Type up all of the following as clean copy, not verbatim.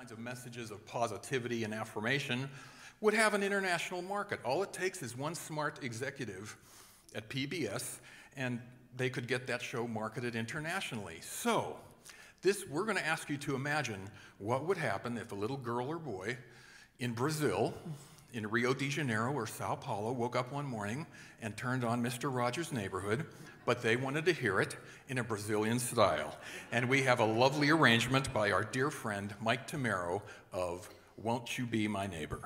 kinds of messages of positivity and affirmation would have an international market. All it takes is one smart executive at PBS, and they could get that show marketed internationally. So, we're going to ask you to imagine what would happen if a little girl or boy in Brazil, in Rio de Janeiro or Sao Paulo, woke up one morning and turned on Mr. Rogers' Neighborhood, but they wanted to hear it in a Brazilian style. And we have a lovely arrangement by our dear friend Mike Tamero of Won't You Be My Neighbor?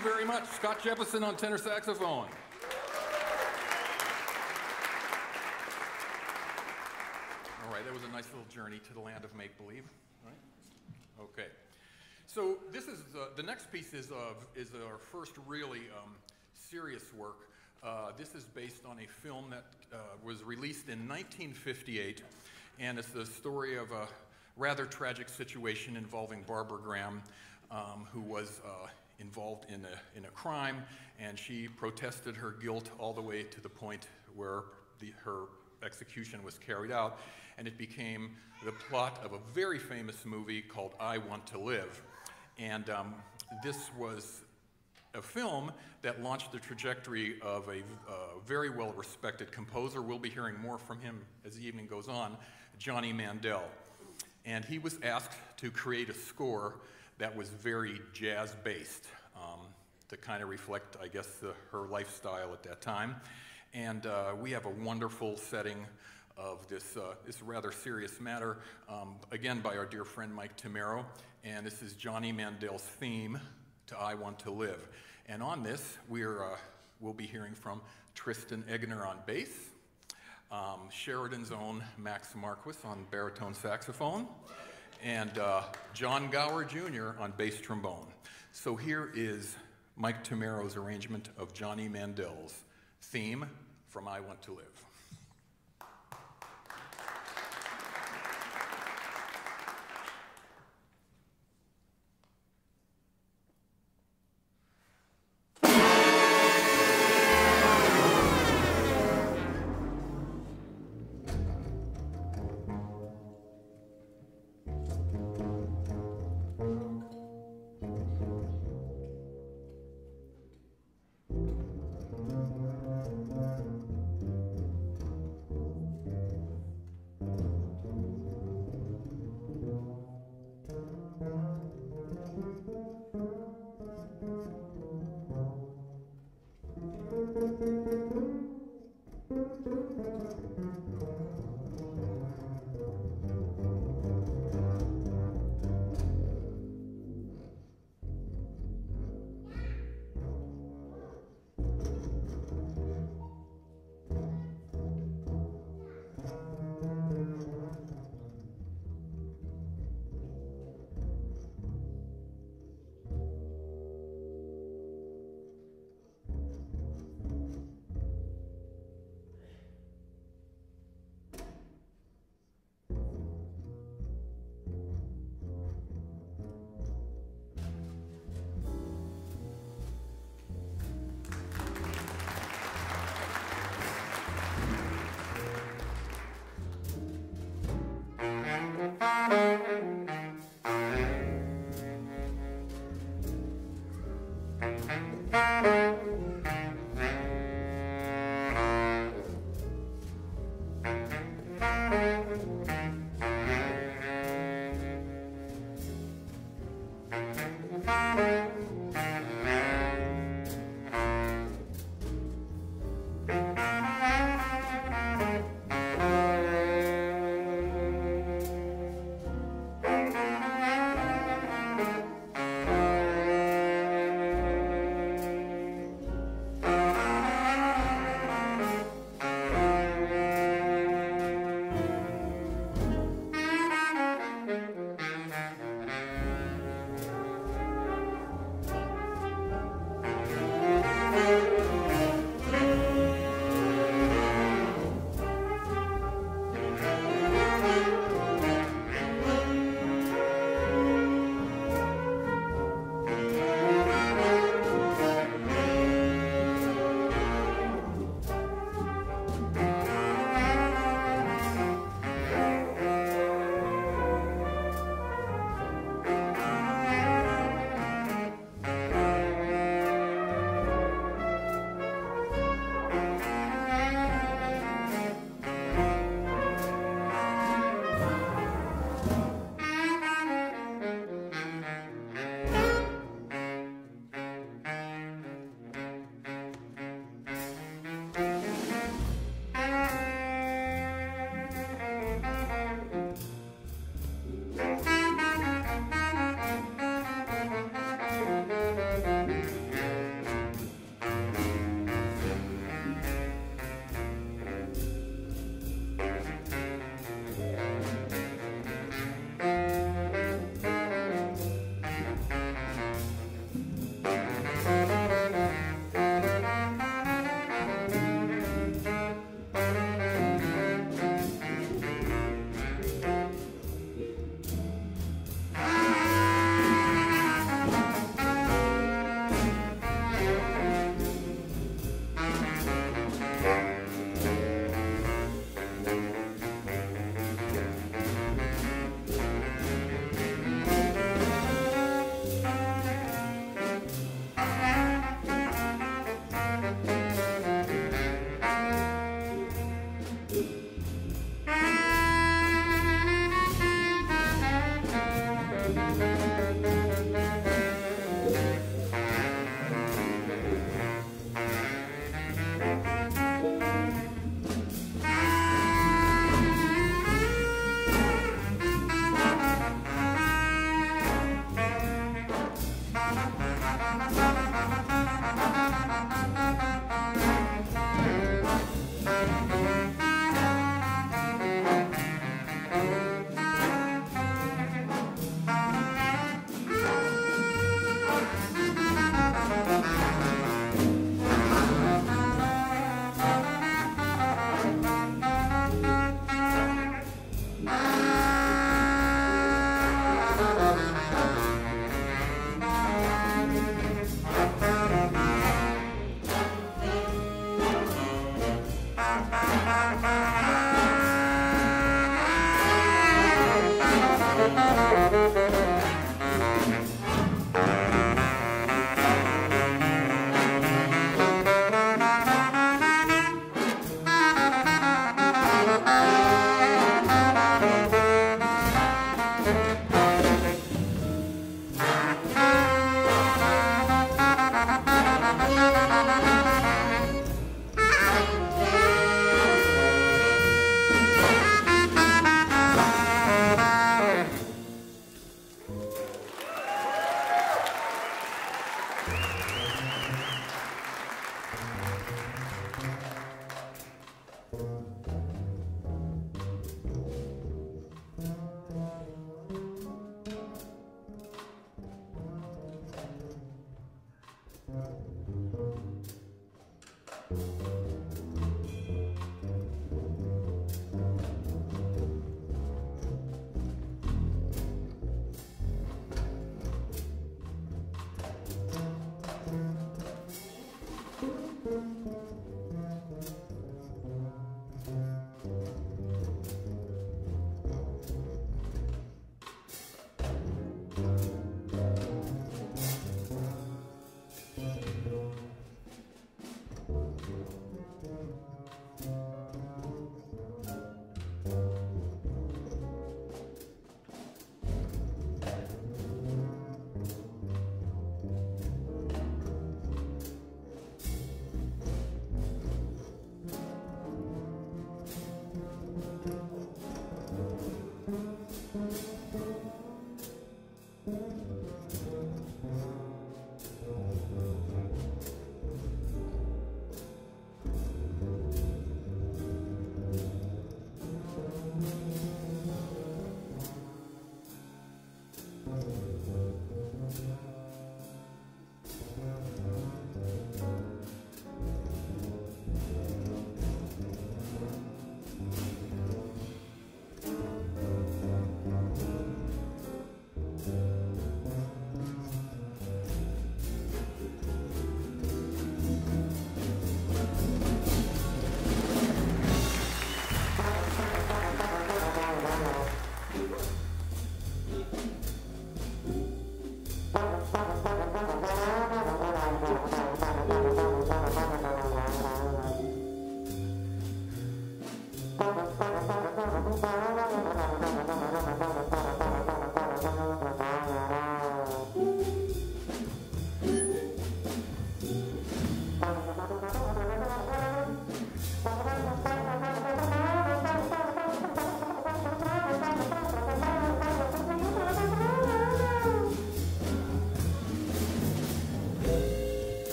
very much. Scott Jeppesen on tenor saxophone. All right, that was a nice little journey to the land of make-believe, right? Okay. So this is, the next piece is our first really serious work. This is based on a film that was released in 1958, and it's the story of a rather tragic situation involving Barbara Graham, who was involved in a crime, and she protested her guilt all the way to the point where her execution was carried out, and it became the plot of a very famous movie called I Want to Live. And this was a film that launched the trajectory of a very well-respected composer. We'll be hearing more from him as the evening goes on, Johnny Mandel. And he was asked to create a score that was very jazz-based, to kind of reflect, I guess, her lifestyle at that time. And we have a wonderful setting of this rather serious matter, again by our dear friend Mike Timero. And this is Johnny Mandel's theme to I Want to Live. And on this, we'll be hearing from Tristan Egner on bass, Sheridan's own Max Marquis on baritone saxophone, and John Gower Jr. on bass trombone. So here is Mike Timero's arrangement of Johnny Mandel's theme from I Want to Live.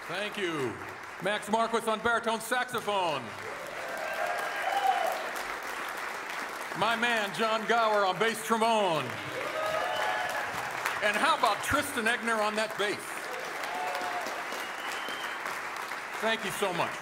Thank you. Max Marquis on baritone saxophone. My man, John Gower on bass trombone. And how about Tristan Egner on that bass? Thank you so much.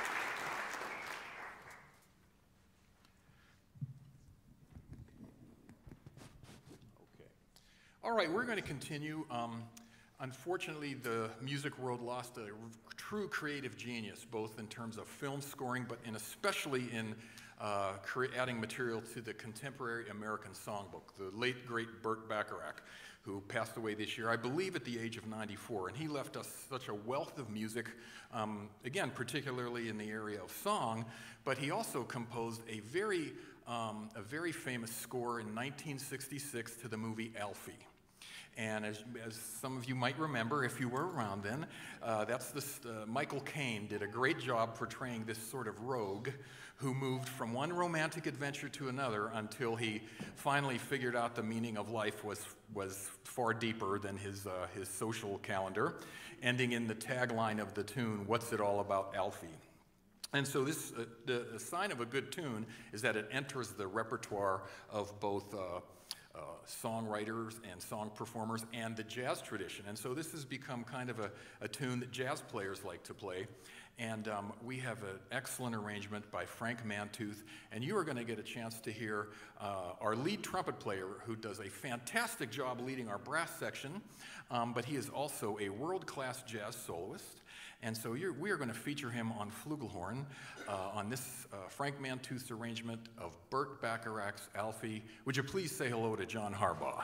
Okay. All right, we're going to continue. Unfortunately, the music world lost a true creative genius, both in terms of film scoring, but especially in adding material to the contemporary American songbook. The late, great Burt Bacharach, who passed away this year, I believe at the age of 94, and he left us such a wealth of music, again, particularly in the area of song, but he also composed a very famous score in 1966 to the movie Alfie. And as some of you might remember, if you were around then, Michael Caine did a great job portraying this sort of rogue who moved from one romantic adventure to another until he finally figured out the meaning of life was far deeper than his social calendar, ending in the tagline of the tune, "What's it all about, Alfie?" And so the sign of a good tune is that it enters the repertoire of both songwriters and song performers and the jazz tradition. And so this has become kind of a tune that jazz players like to play. And we have an excellent arrangement by Frank Mantooth. And you are going to get a chance to hear our lead trumpet player, who does a fantastic job leading our brass section, but he is also a world-class jazz soloist. And so we are going to feature him on flugelhorn on this Frank Mantooth's arrangement of Burt Bacharach's Alfie. Would you please say hello to John Harbaugh?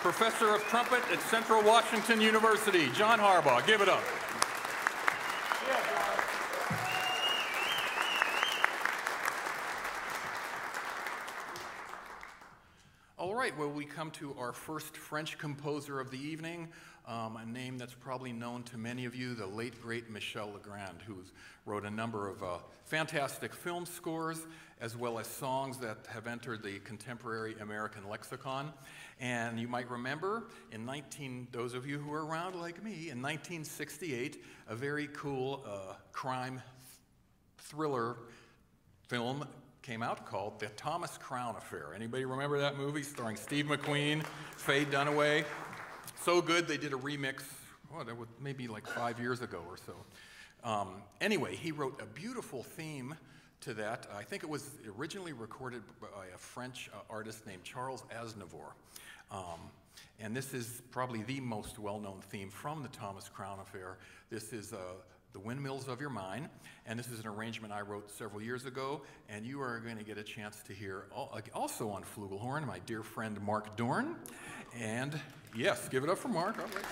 Professor of Trumpet at Central Washington University, John Harbaugh. Give it up. All right, well, we come to our first French composer of the evening, a name that's probably known to many of you, the late, great Michel Legrand, who wrote a number of fantastic film scores, as well as songs that have entered the contemporary American lexicon. And you might remember, those of you who are around like me, in 1968, a very cool crime thriller film came out called The Thomas Crown Affair. Anybody remember that movie starring Steve McQueen, Faye Dunaway? So good they did a remix, that was maybe like 5 years ago or so. Anyway, he wrote a beautiful theme to that. I think it was originally recorded by a French artist named Charles Aznavour. And this is probably the most well-known theme from the Thomas Crown Affair. This is the Windmills of Your Mind, and this is an arrangement I wrote several years ago, and you are going to get a chance to hear also on flugelhorn my dear friend Mark Dorn. And yes, give it up for Mark. All right.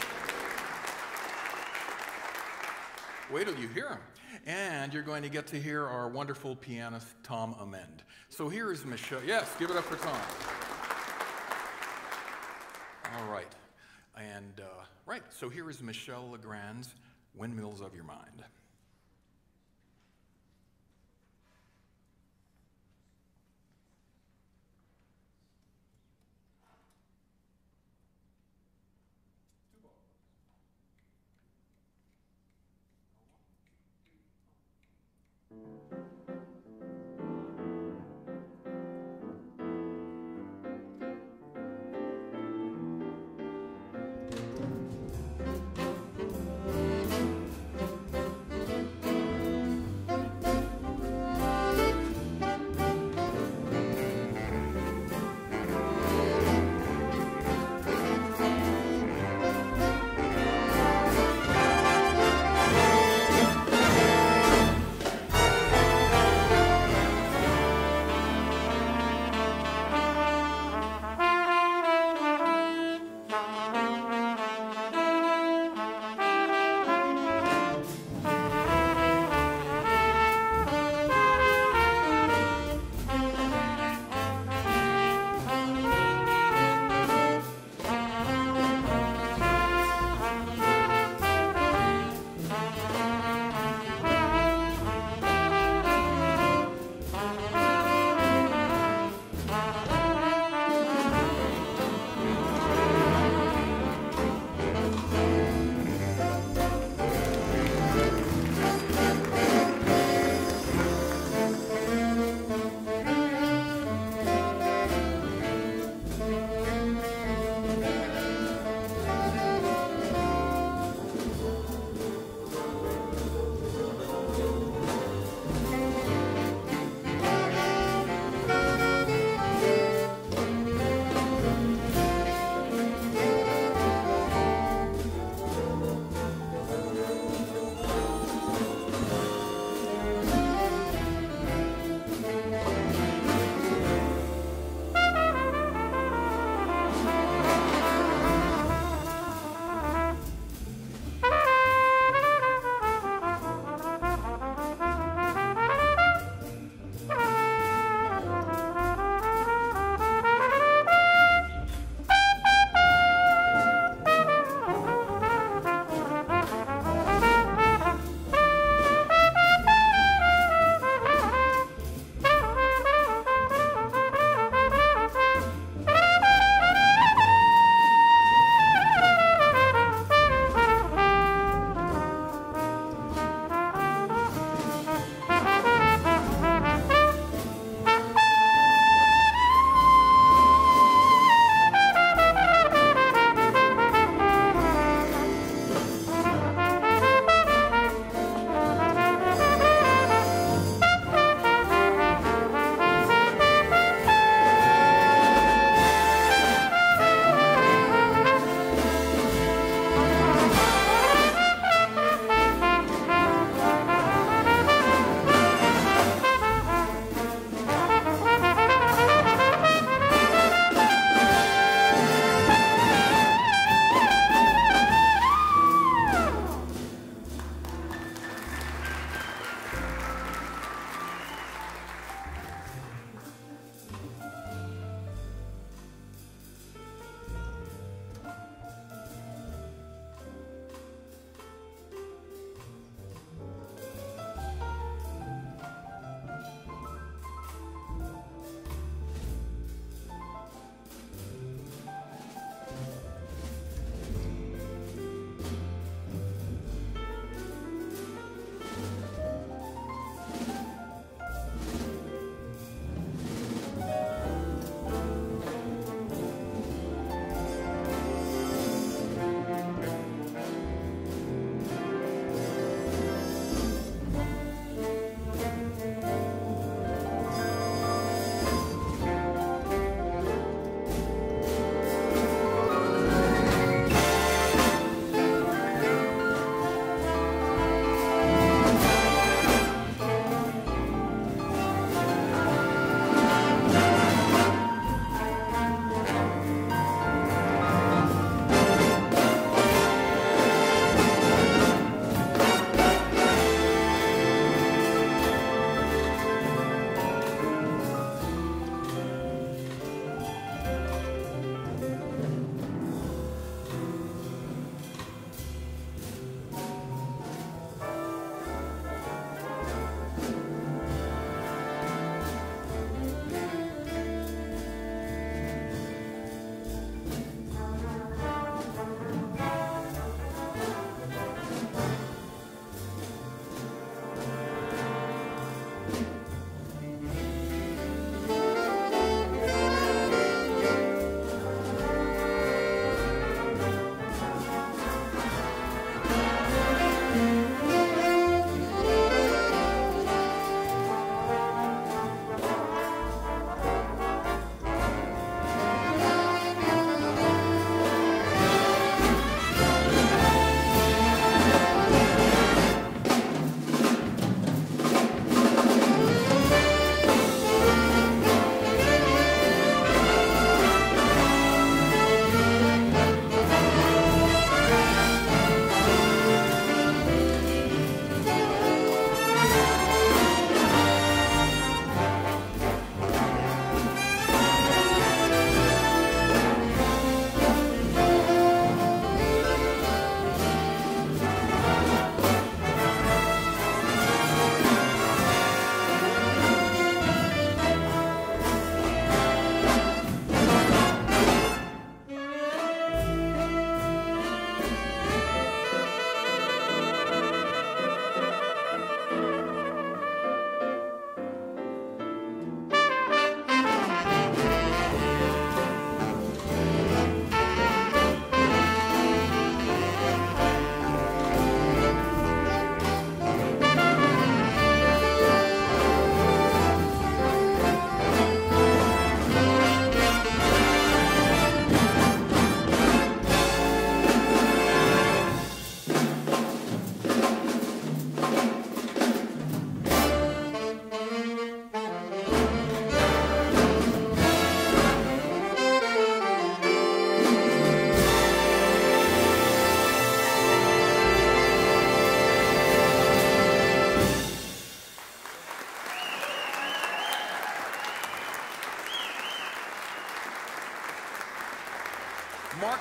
Wait till you hear him. And you're going to get to hear our wonderful pianist Tom Amend. So here is Michel. Yes, give it up for Tom. All right. And so here is Michel Legrand's Windmills of Your Mind.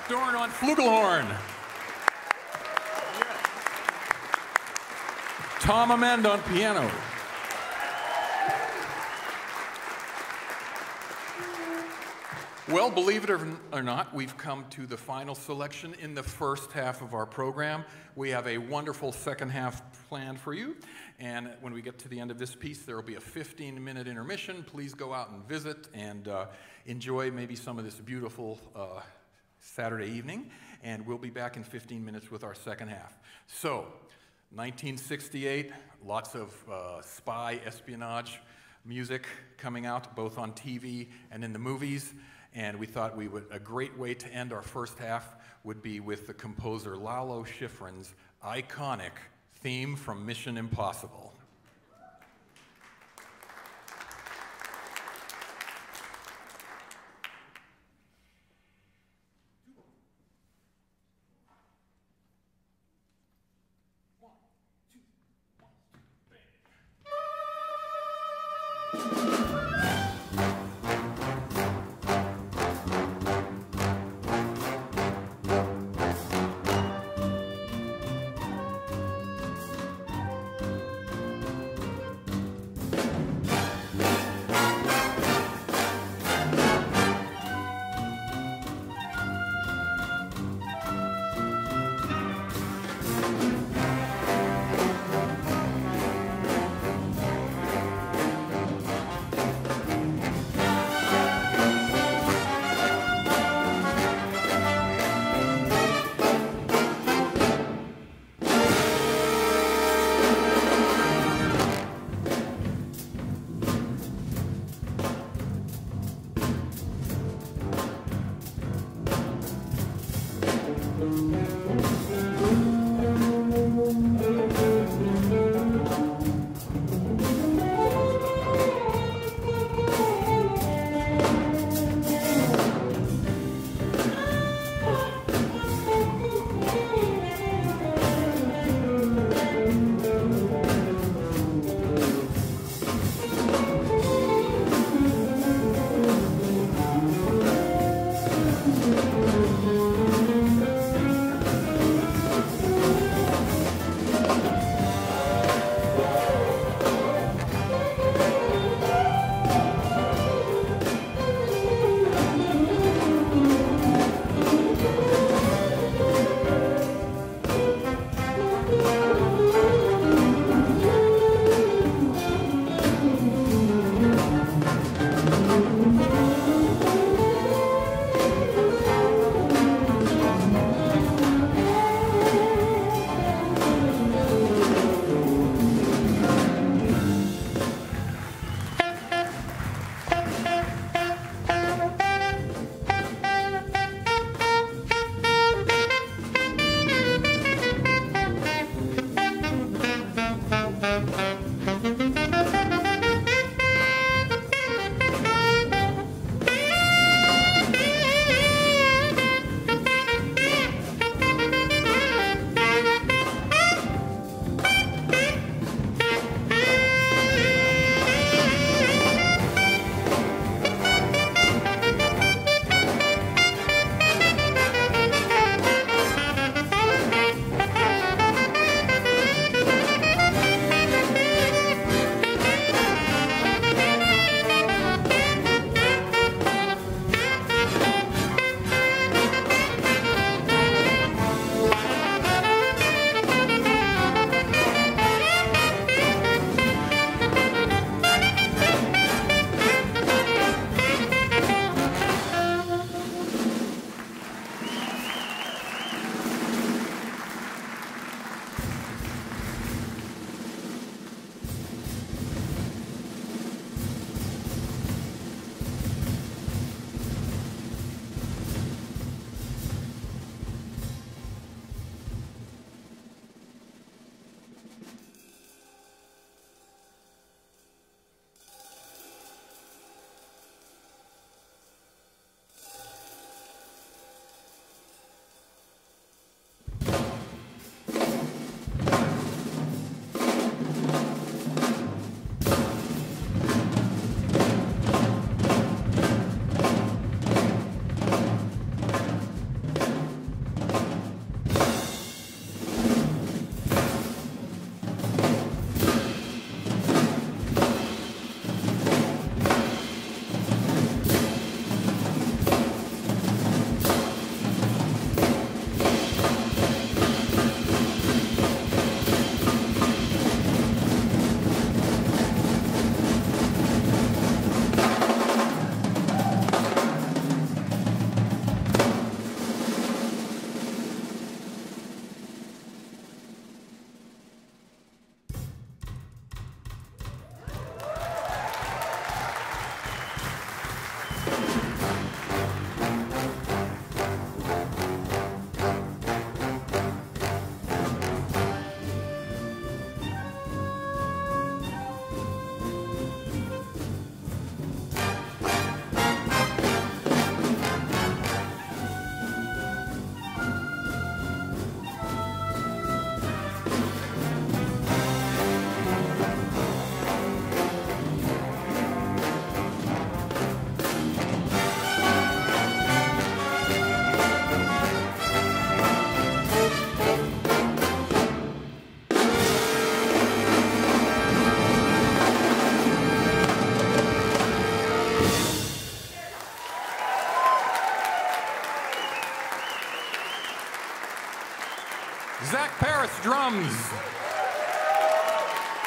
Dorn on flugelhorn. Tom Amend on piano. Well, believe it or not, we've come to the final selection in the first half of our program. We have a wonderful second half planned for you. And when we get to the end of this piece, there will be a 15-minute intermission. Please go out and visit and enjoy maybe some of this beautiful Saturday evening. And we'll be back in 15 minutes with our second half. So, 1968, lots of spy espionage music coming out, both on TV and in the movies. And we thought a great way to end our first half would be with the composer Lalo Schifrin's iconic theme from Mission Impossible.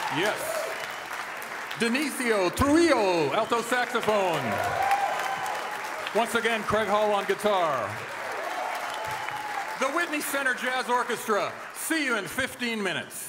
Yes. Denicio Trujillo, alto saxophone. Once again, Craig Hall on guitar. The Whitney Center Jazz Orchestra. See you in 15 minutes.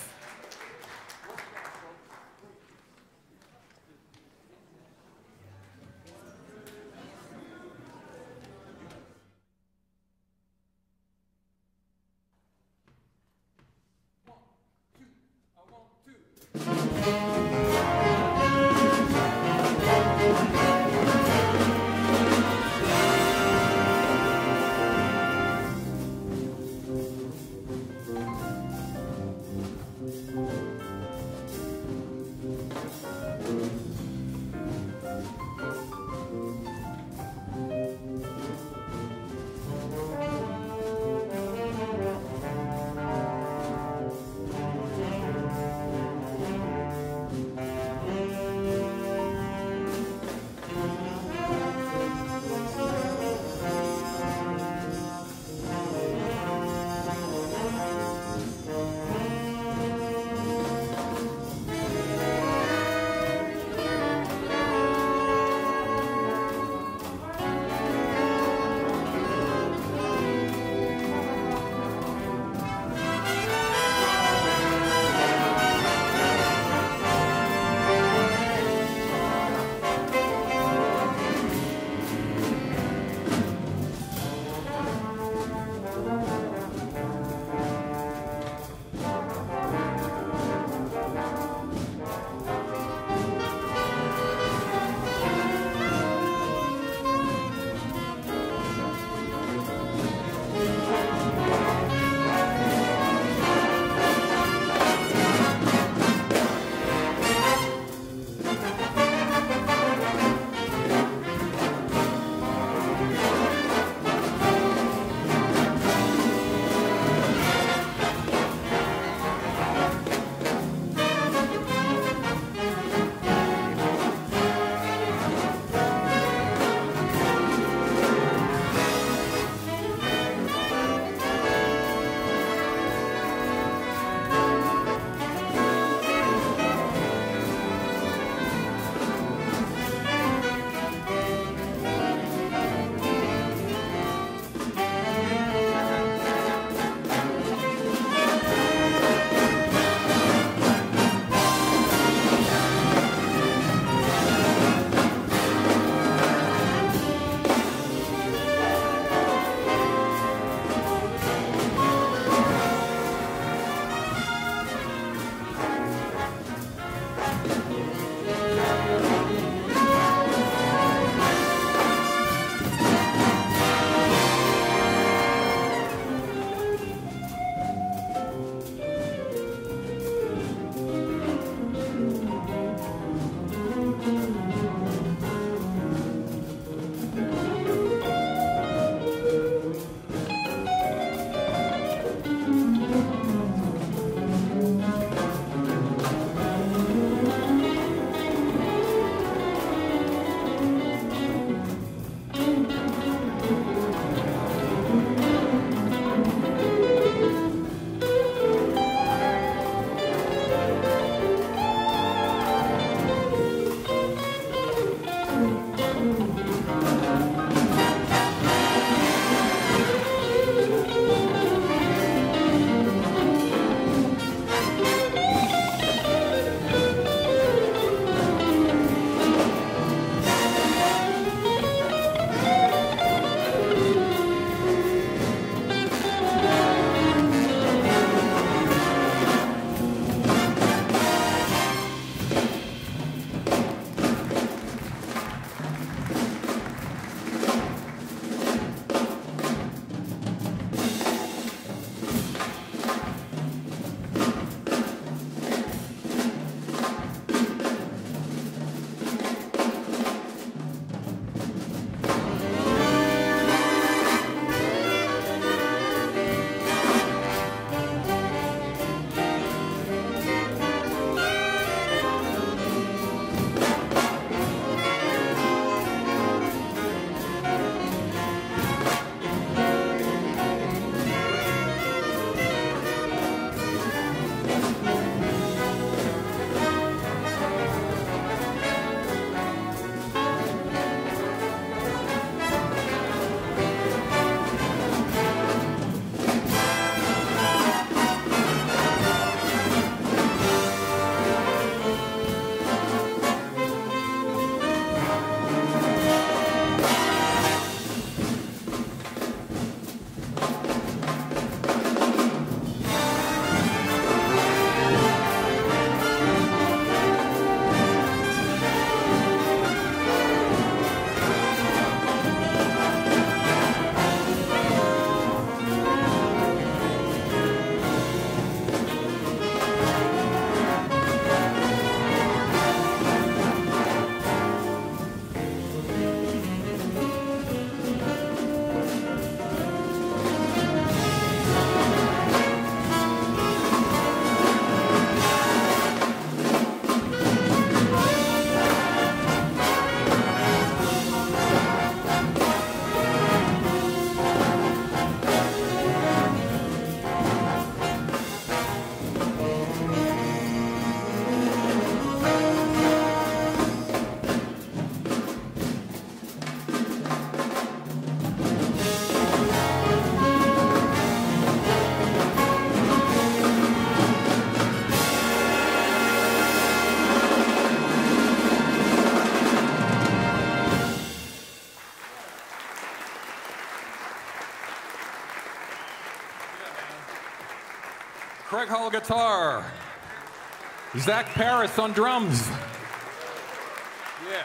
Greg Hall guitar. Zach Paris on drums. Yeah.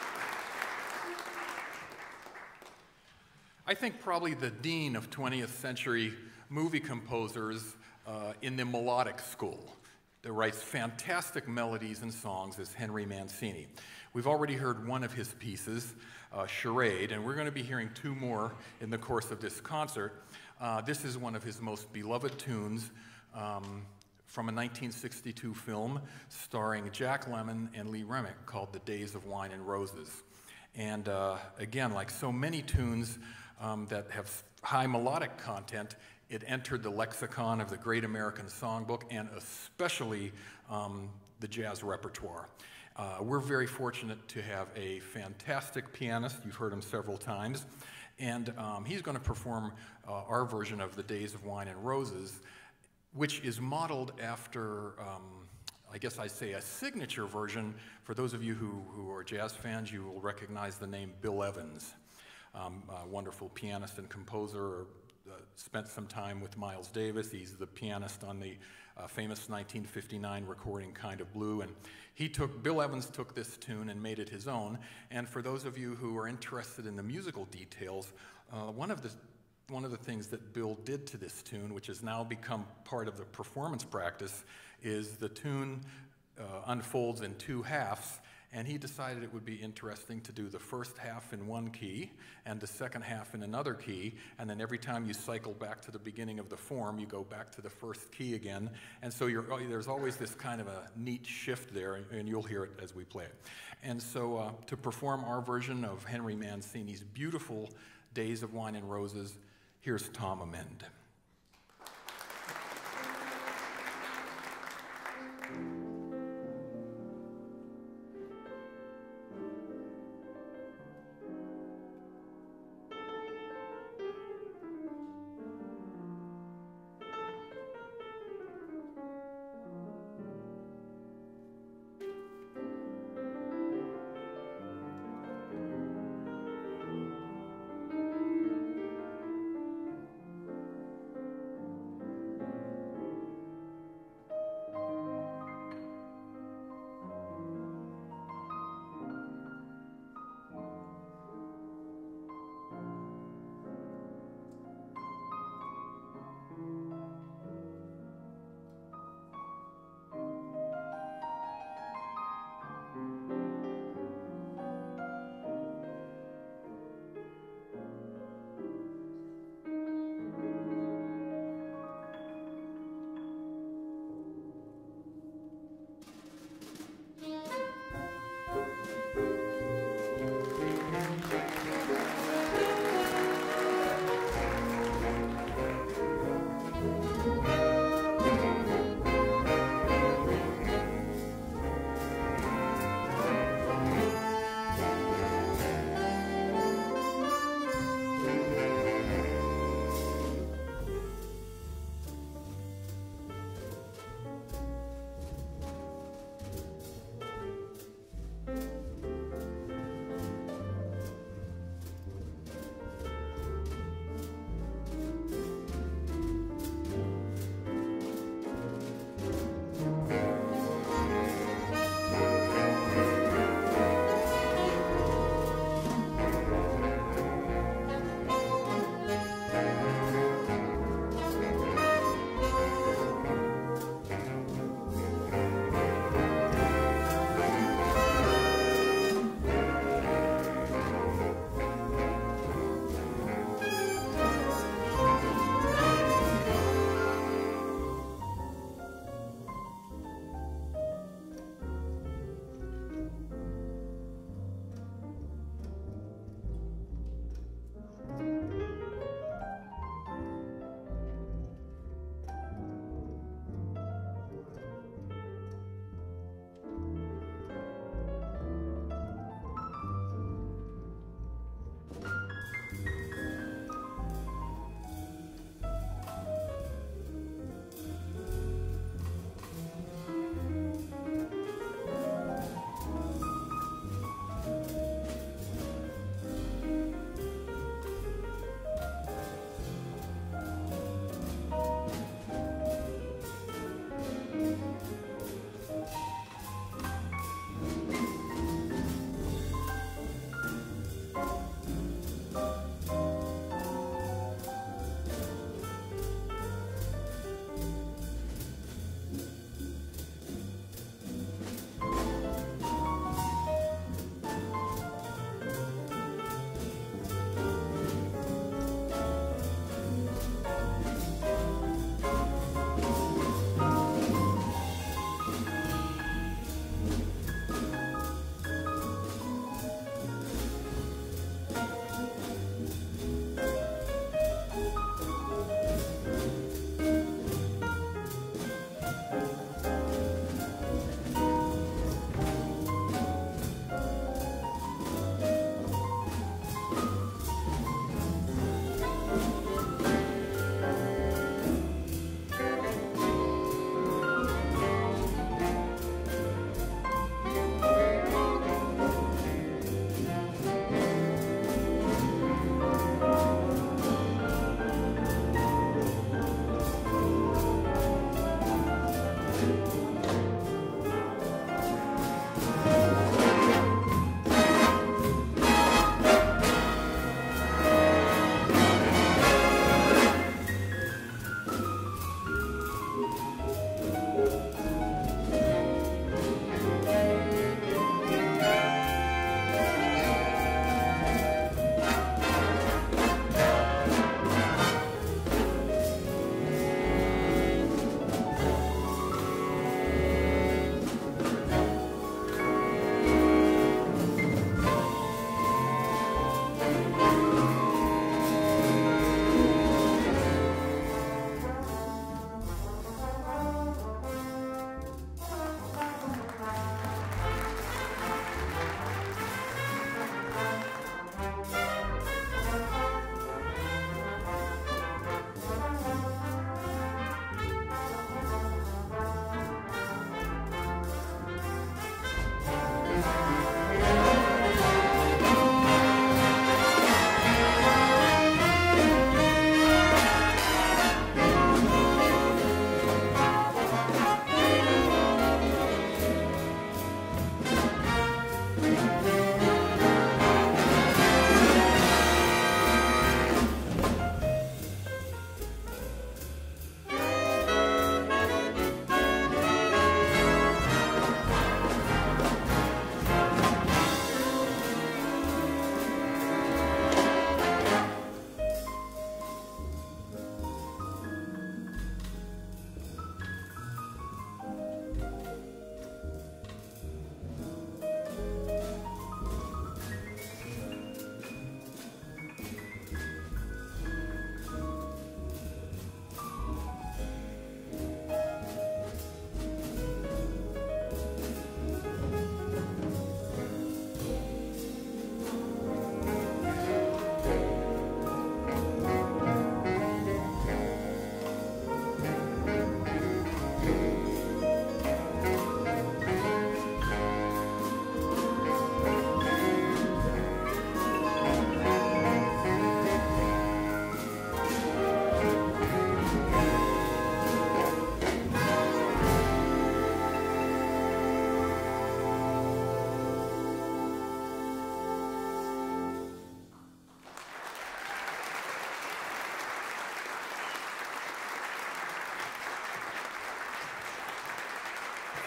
I think probably the dean of 20th century movie composers in the melodic school that writes fantastic melodies and songs is Henry Mancini. We've already heard one of his pieces, Charade, and we're going to be hearing two more in the course of this concert. This is one of his most beloved tunes from a 1962 film starring Jack Lemmon and Lee Remick called The Days of Wine and Roses. And again, like so many tunes that have high melodic content, it entered the lexicon of the Great American Songbook and especially the jazz repertoire. We're very fortunate to have a fantastic pianist. You've heard him several times. And he's going to perform our version of The Days of Wine and Roses, which is modeled after, I guess I'd say, a signature version. For those of you who are jazz fans, you will recognize the name Bill Evans, a wonderful pianist and composer. Spent some time with Miles Davis. He's the pianist on the famous 1959 recording Kind of Blue. And Bill Evans took this tune and made it his own. And for those of you who are interested in the musical details, one of the things that Bill did to this tune, which has now become part of the performance practice, is the tune unfolds in two halves, and he decided it would be interesting to do the first half in one key and the second half in another key, and then every time you cycle back to the beginning of the form, you go back to the first key again, and so there's always this kind of a neat shift there, and you'll hear it as we play it. And so to perform our version of Henry Mancini's beautiful Days of Wine and Roses, here's Tom Amend.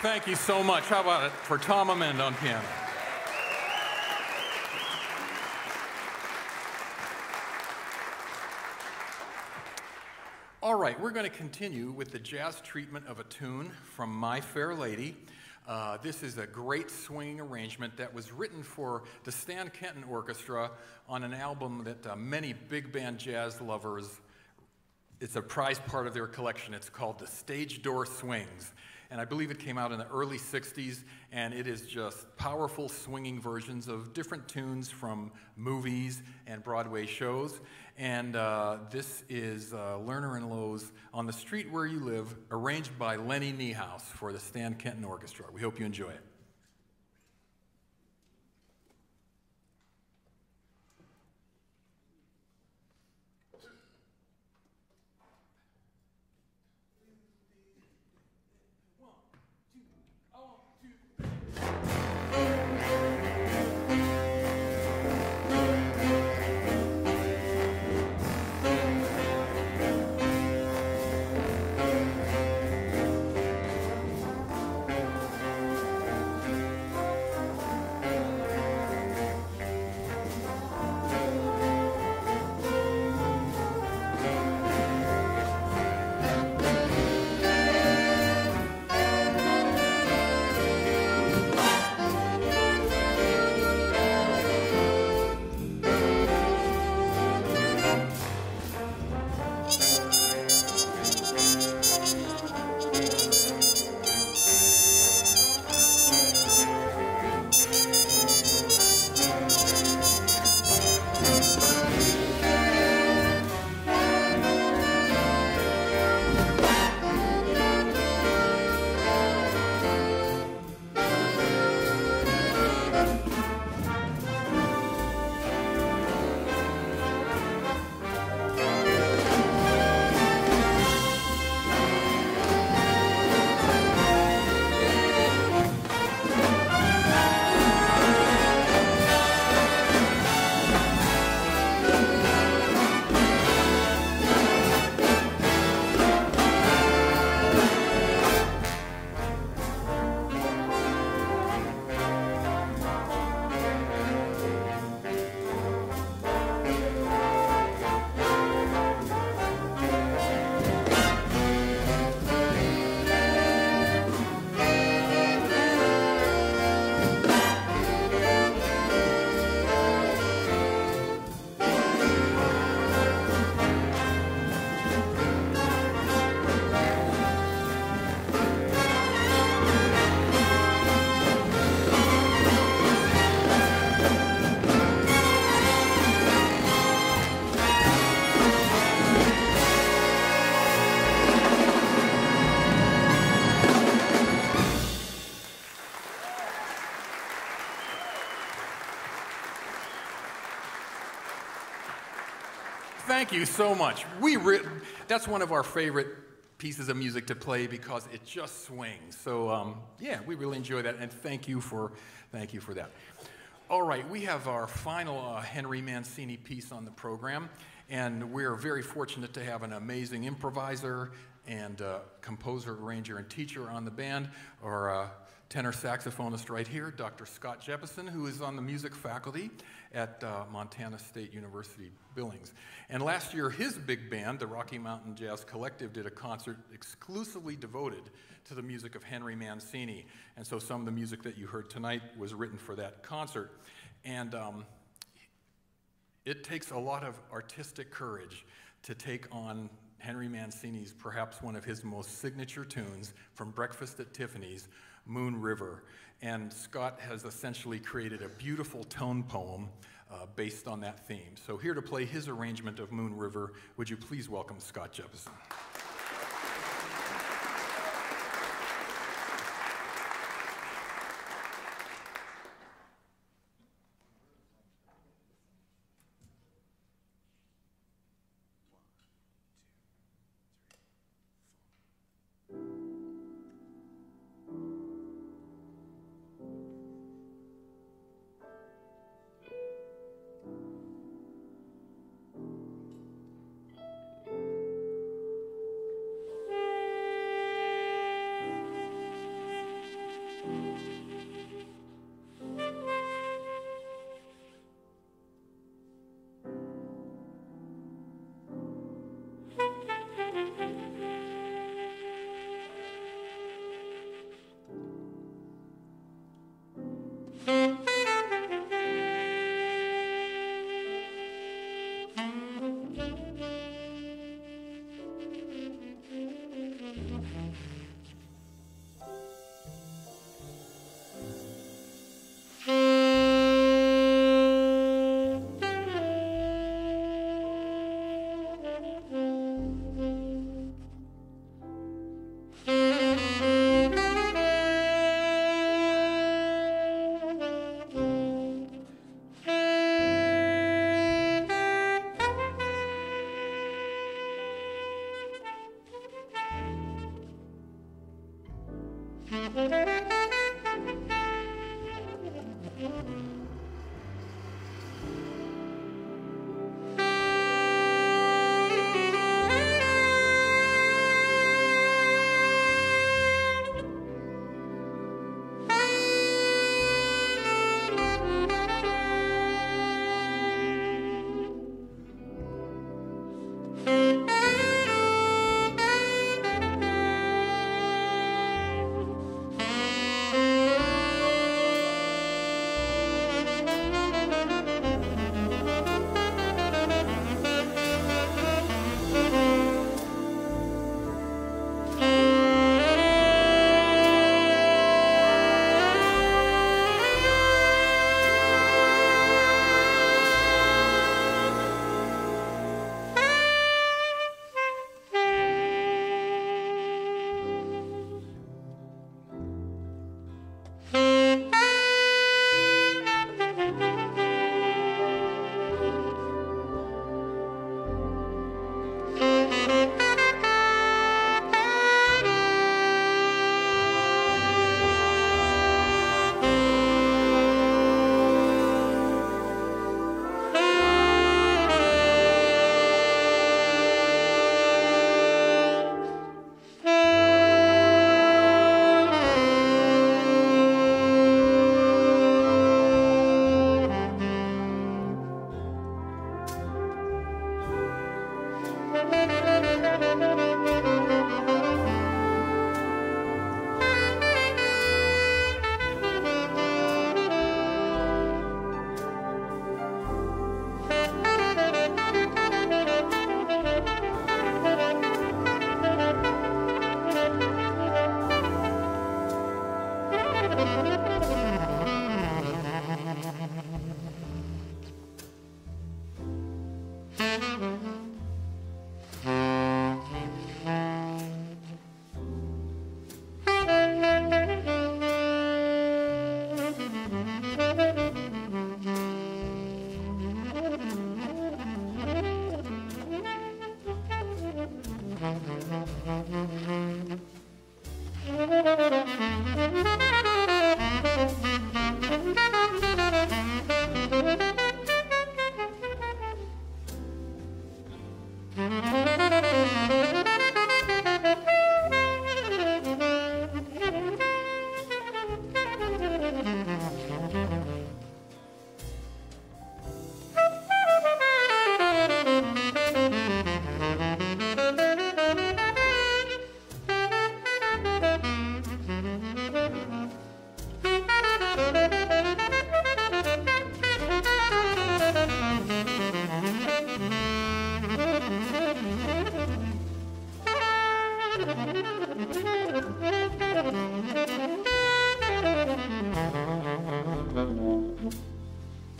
Thank you so much. How about it for Tom Amend on piano? All right, we're going to continue with the jazz treatment of a tune from My Fair Lady. This is a great swinging arrangement that was written for the Stan Kenton Orchestra on an album that many big band jazz lovers, it's a prized part of their collection. It's called The Stage Door Swings. And I believe it came out in the early 60s, and it is just powerful swinging versions of different tunes from movies and Broadway shows. And this is Lerner and Lowe's On the Street Where You Live, arranged by Lenny Niehaus for the Stan Kenton Orchestra. We hope you enjoy it. Thank you so much. That's one of our favorite pieces of music to play because it just swings. So yeah, we really enjoy that, and thank you for that. All right, we have our final Henry Mancini piece on the program, and we're very fortunate to have an amazing improviser and composer, arranger, and teacher on the band, our tenor saxophonist right here, Dr. Scott Jeppesen, who is on the music faculty at Montana State University, Billings. And last year, his big band, the Rocky Mountain Jazz Collective, did a concert exclusively devoted to the music of Henry Mancini. And so some of the music that you heard tonight was written for that concert. And it takes a lot of artistic courage to take on Henry Mancini's, perhaps one of his most signature tunes, from Breakfast at Tiffany's, Moon River. And Scott has essentially created a beautiful tone poem based on that theme. So here to play his arrangement of Moon River, would you please welcome Scott Jeppesen.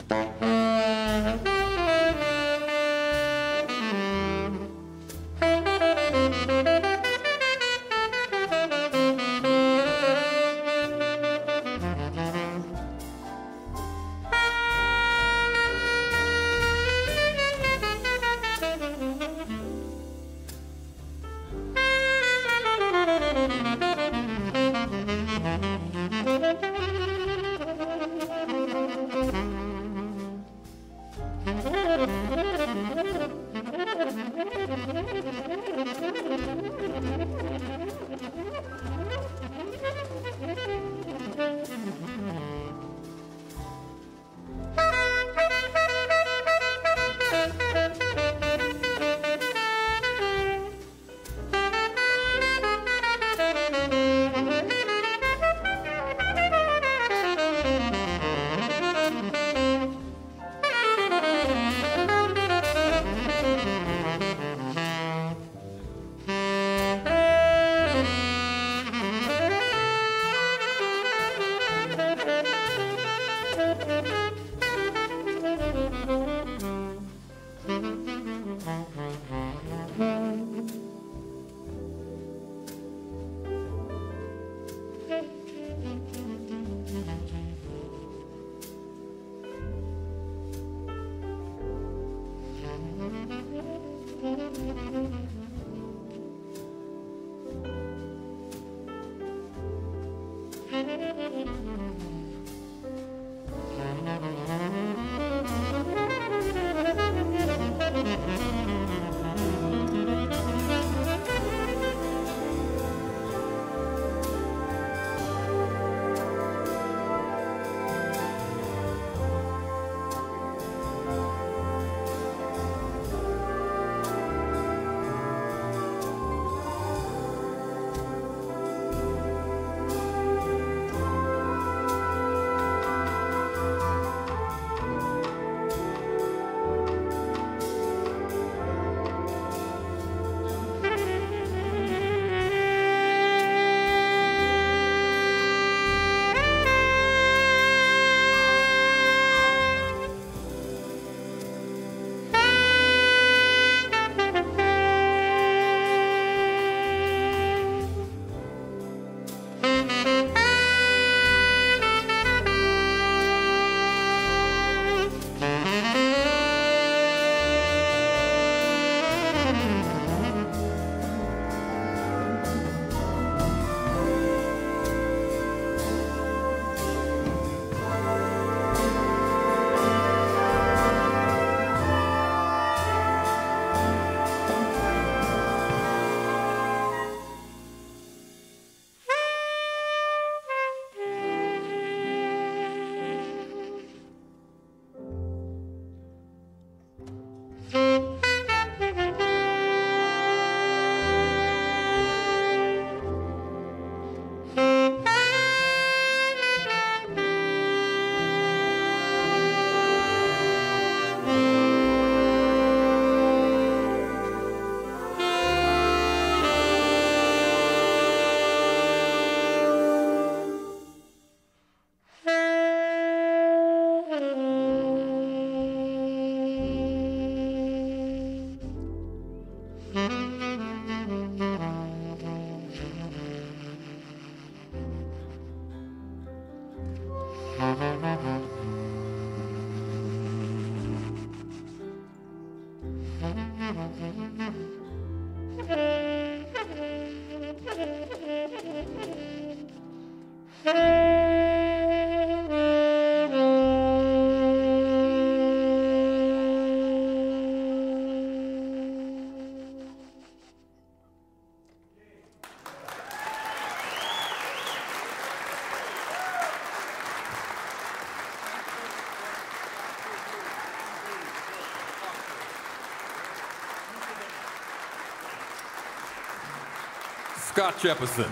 Scott Jefferson.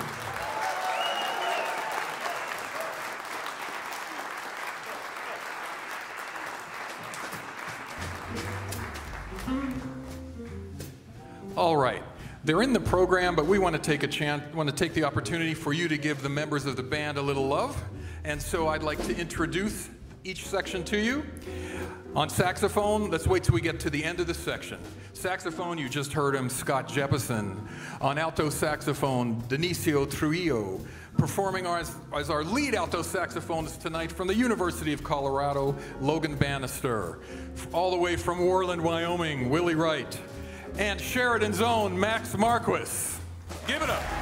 All right, they're in the program, but we want to take the opportunity for you to give the members of the band a little love. And so I'd like to introduce each section to you. On saxophone, let's wait till we get to the end of the section. Saxophone, you just heard him, Scott Jeppesen. On alto saxophone, Dionisio Trujillo. Performing as our lead alto saxophonist tonight from the University of Colorado, Logan Bannister. All the way from Worland, Wyoming, Willie Wright. And Sheridan's own Max Marquis. Give it up.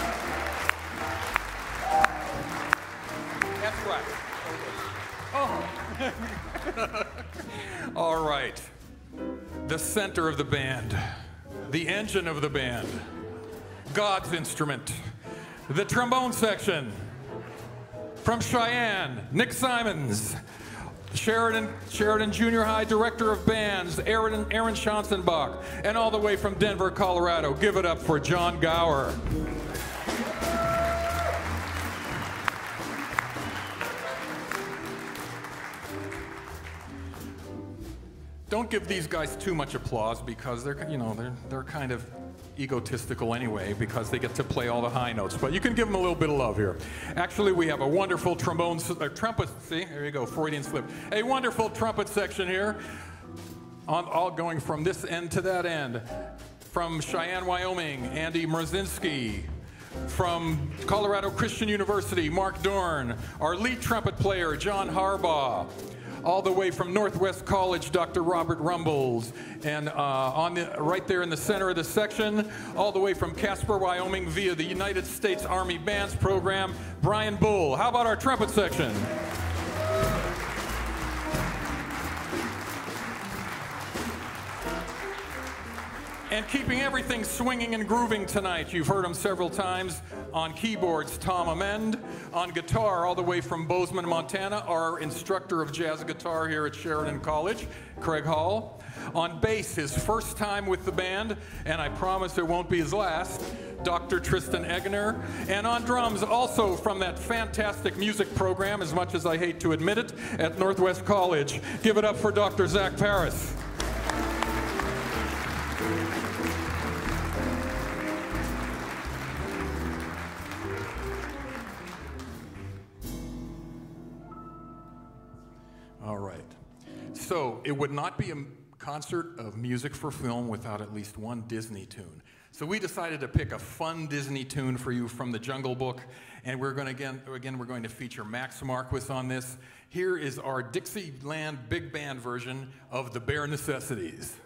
That's right. Oh. All right. The center of the band, the engine of the band, God's instrument, the trombone section. From Cheyenne, Nick Simons. Sheridan Junior High Director of Bands, Aaron Schanzenbach. And all the way from Denver, Colorado, give it up for John Gower. Don't give these guys too much applause because they're kind of egotistical anyway because they get to play all the high notes. But you can give them a little bit of love here. Actually, we have a wonderful trumpet. See, there you go, Freudian slip. A wonderful trumpet section here, all going from this end to that end. From Cheyenne, Wyoming, Andy Mrozinski. From Colorado Christian University, Mark Dorn. Our lead trumpet player, John Harbaugh. All the way from Northwest College, Dr. Robert Rumbles. And right there in the center of the section, all the way from Casper, Wyoming, via the United States Army Bands Program, Brian Bull. How about our trumpet section? And keeping everything swinging and grooving tonight, you've heard him several times. On keyboards, Tom Amend. On guitar, all the way from Bozeman, Montana, our instructor of jazz guitar here at Sheridan College, Craig Hall. On bass, his first time with the band, and I promise it won't be his last, Dr. Tristan Eggener. And on drums, also from that fantastic music program, as much as I hate to admit it, at Northwest College. Give it up for Dr. Zach Paris. All right. So it would not be a concert of music for film without at least one Disney tune. So we decided to pick a fun Disney tune for you from the Jungle Book, and we're going to feature Max Marquis on this. Here is our Dixieland Big Band version of the Bare Necessities.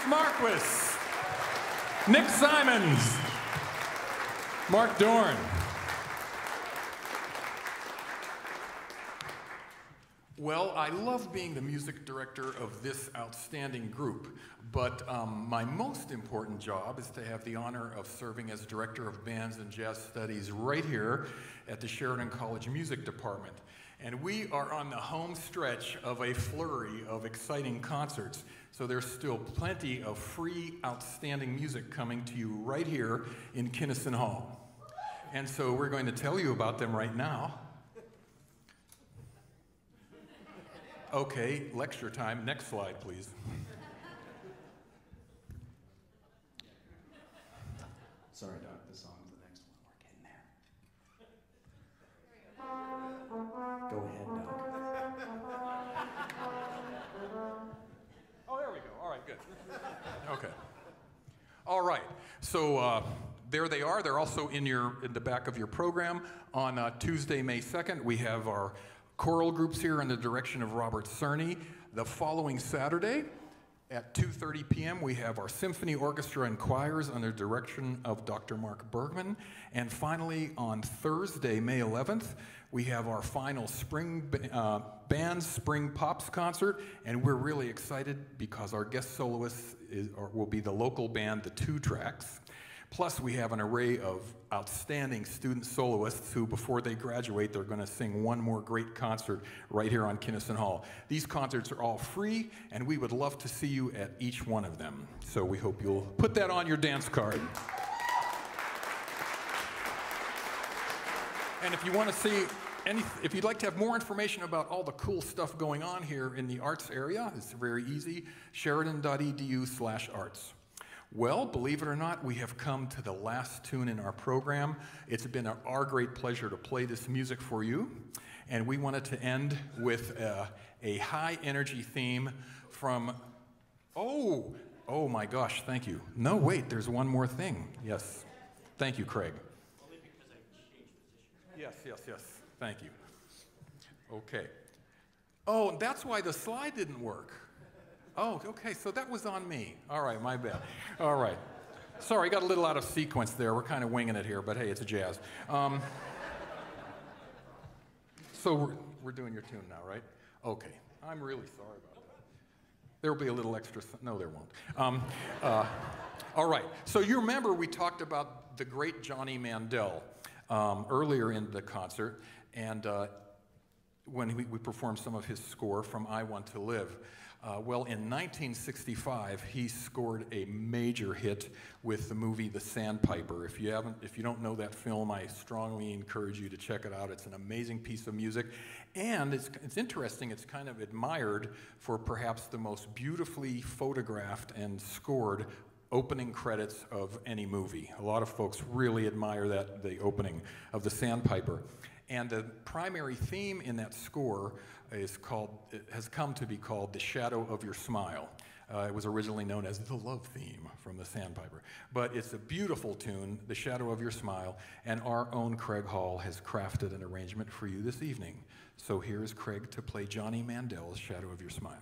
Marquis, Nick Simons, Mark Dorn. Well, I love being the music director of this outstanding group, but my most important job is to have the honor of serving as director of bands and jazz studies right here at the Sheridan College Music Department. And we are on the home stretch of a flurry of exciting concerts. So there's still plenty of free, outstanding music coming to you right here in Kinnison Hall. And so we're going to tell you about them right now. Okay, lecture time. Next slide, please. Sorry, Doc, the song's the next one. We're getting there. Go ahead, Doc. Oh, there we go. All right, good. Okay. All right. So there they are. They're also in the back of your program. On Tuesday, May 2nd, we have our choral groups here in the direction of Robert Cerny. The following Saturday at 2:30 p.m. we have our symphony orchestra and choirs under the direction of Dr. Mark Bergman. And finally on Thursday, May 11th, we have our final spring band's Spring Pops concert, and we're really excited because our guest soloist will be the local band, the Two Tracks. Plus, we have an array of outstanding student soloists who, before they graduate, they're going to sing one more great concert right here on Kinnison Hall. These concerts are all free, and we would love to see you at each one of them. So we hope you'll put that on your dance card. And if you want to see if you'd like to have more information about all the cool stuff going on here in the arts area, it's very easy, sheridan.edu/arts. Well, believe it or not, we have come to the last tune in our program. It's been our great pleasure to play this music for you, and we wanted to end with a high-energy theme from, oh my gosh, thank you. No, wait, there's one more thing. Yes, thank you, Craig. Only because I changed position. Yes, thank you. Okay. Oh, and that's why the slide didn't work. Oh, okay, so that was on me. All right, my bad. All right. Sorry, got a little out of sequence there. We're kind of winging it here, but hey, it's a jazz. So we're doing your tune now, right? Okay. I'm really sorry about that. There'll be a little extra, no, there won't. All right, so you remember we talked about the great Johnny Mandel earlier in the concert, and when we performed some of his score from I Want to Live. Well, in 1965, he scored a major hit with the movie The Sandpiper. If you don't know that film, I strongly encourage you to check it out. It's an amazing piece of music, and it's interesting. It's kind of admired for perhaps the most beautifully photographed and scored opening credits of any movie. A lot of folks really admire the opening of The Sandpiper. And the primary theme in that score has come to be called The Shadow of Your Smile. It was originally known as the love theme from The Sandpiper. But it's a beautiful tune, The Shadow of Your Smile, and our own Craig Hall has crafted an arrangement for you this evening. So here's Craig to play Johnny Mandel's Shadow of Your Smile.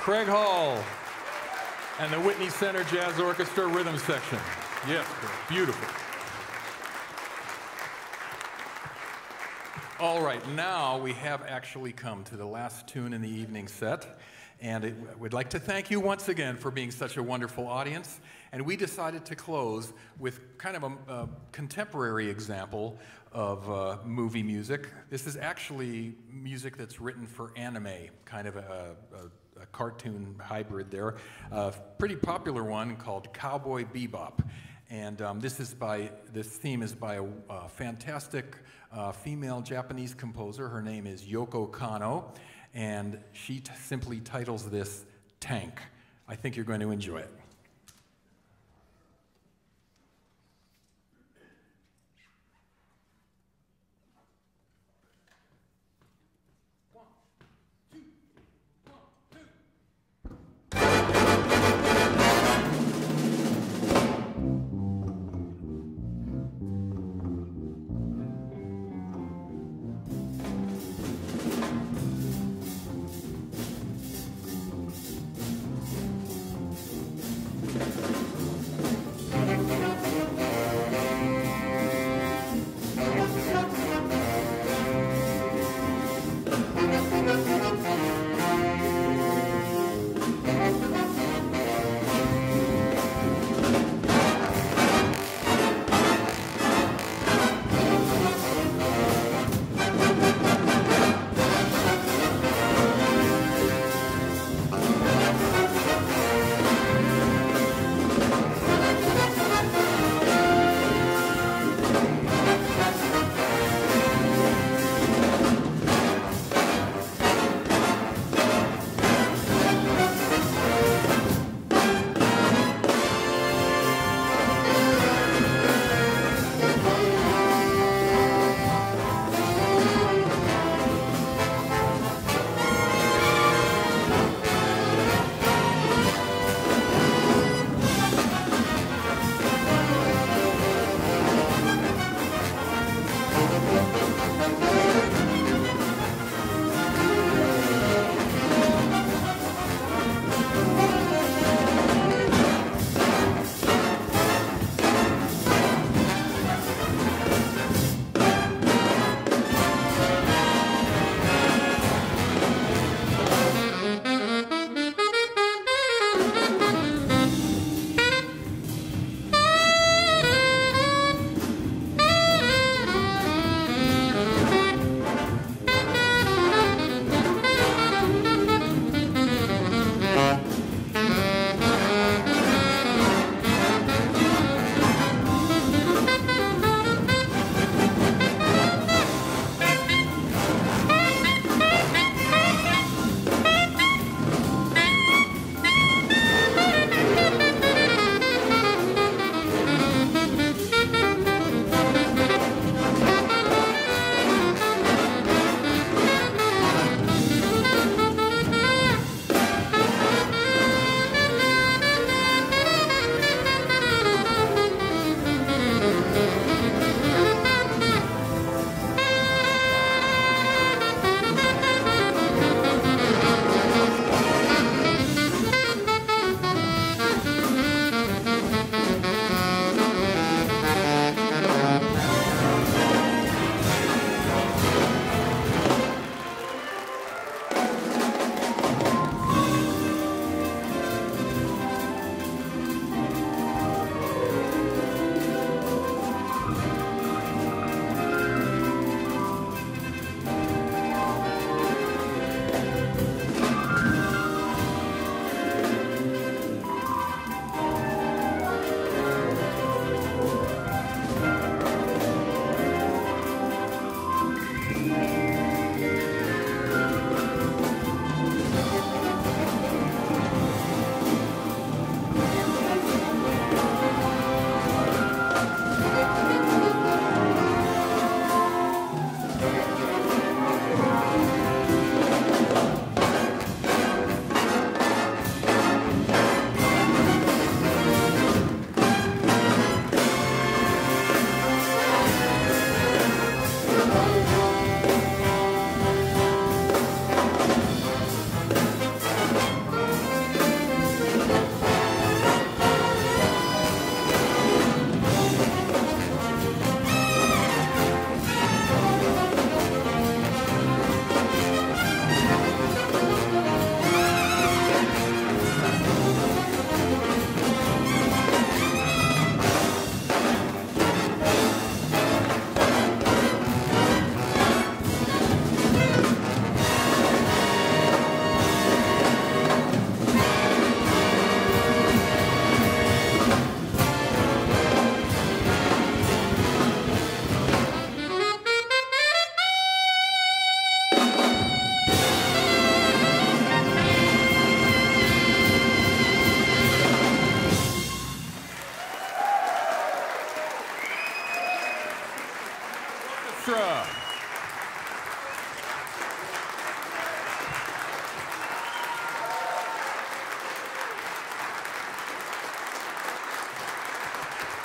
Craig Hall and the Whitney Center Jazz Orchestra Rhythm Section. Yes, beautiful. All right, now we have actually come to the last tune in the evening set, and we'd like to thank you once again for being such a wonderful audience. And we decided to close with kind of a contemporary example of movie music. This is actually music that's written for anime, kind of a cartoon hybrid there. A pretty popular one called Cowboy Bebop. And this theme is by a fantastic female Japanese composer. Her name is Yoko Kanno, and she simply titles this Tank. I think you're going to enjoy it.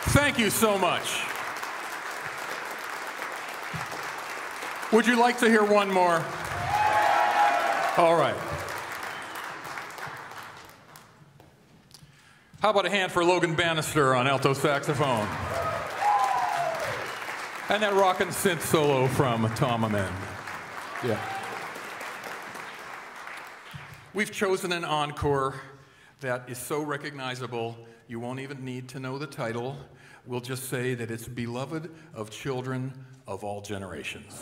Thank you so much. Would you like to hear one more? All right. How about a hand for Logan Bannister on alto saxophone? And that rockin' synth solo from Tom Amend. Yeah. We've chosen an encore that is so recognizable, you won't even need to know the title. We'll just say that it's beloved of children of all generations.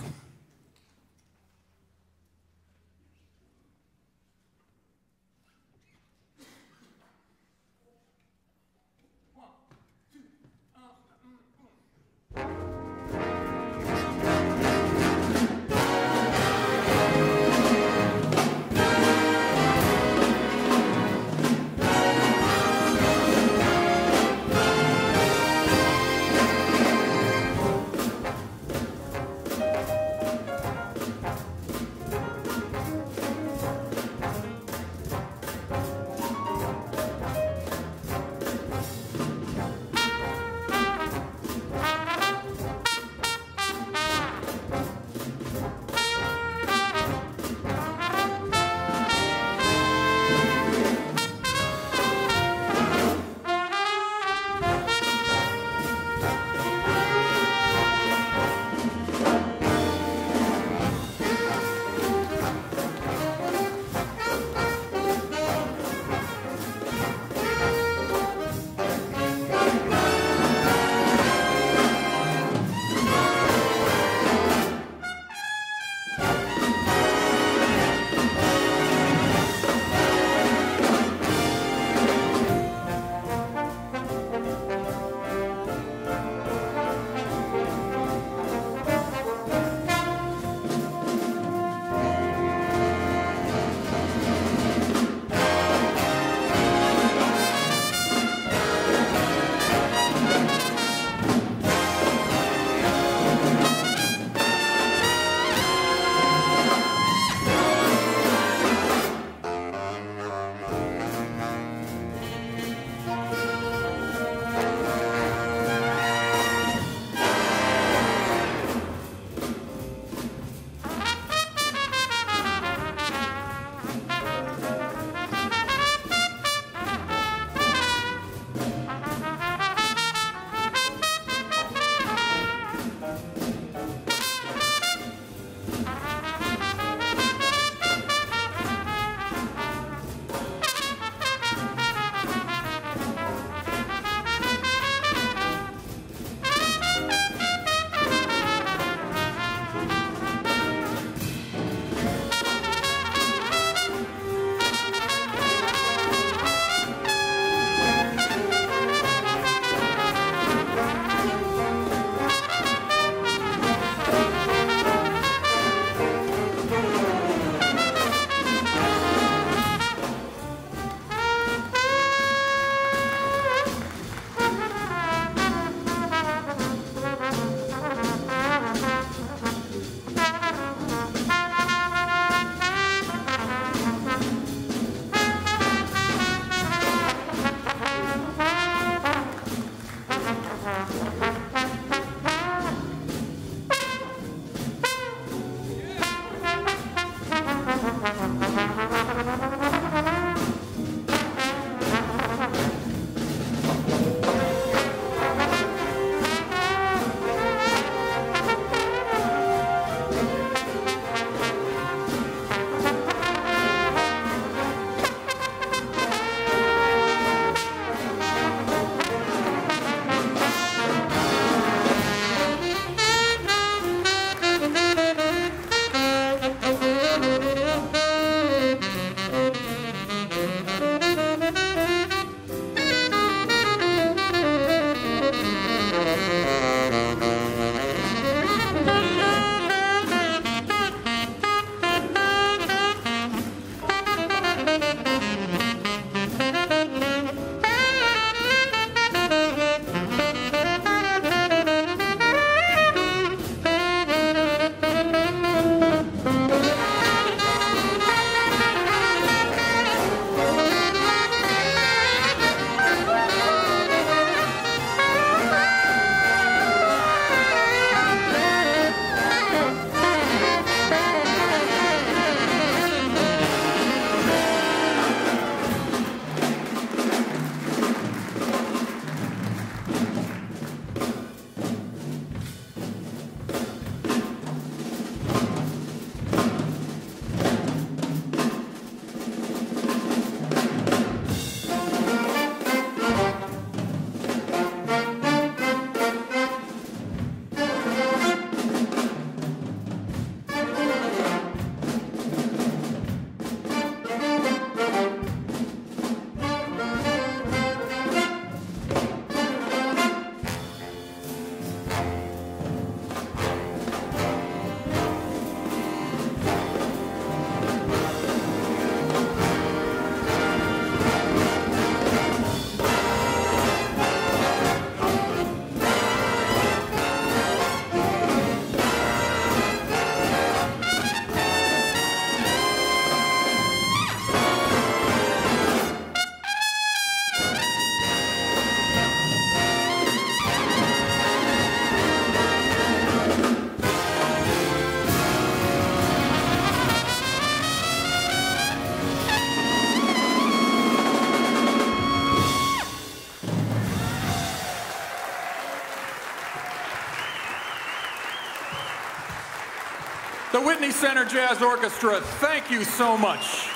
The Whitney Center Jazz Orchestra, thank you so much.